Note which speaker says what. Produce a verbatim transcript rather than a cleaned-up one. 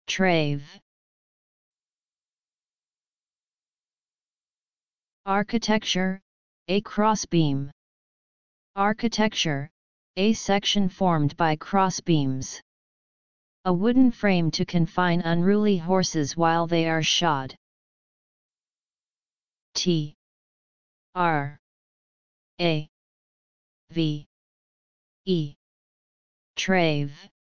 Speaker 1: trave. Architecture, a crossbeam. Architecture, a section formed by crossbeams. A wooden frame to confine unruly horses while they are shod. T R A V E trave.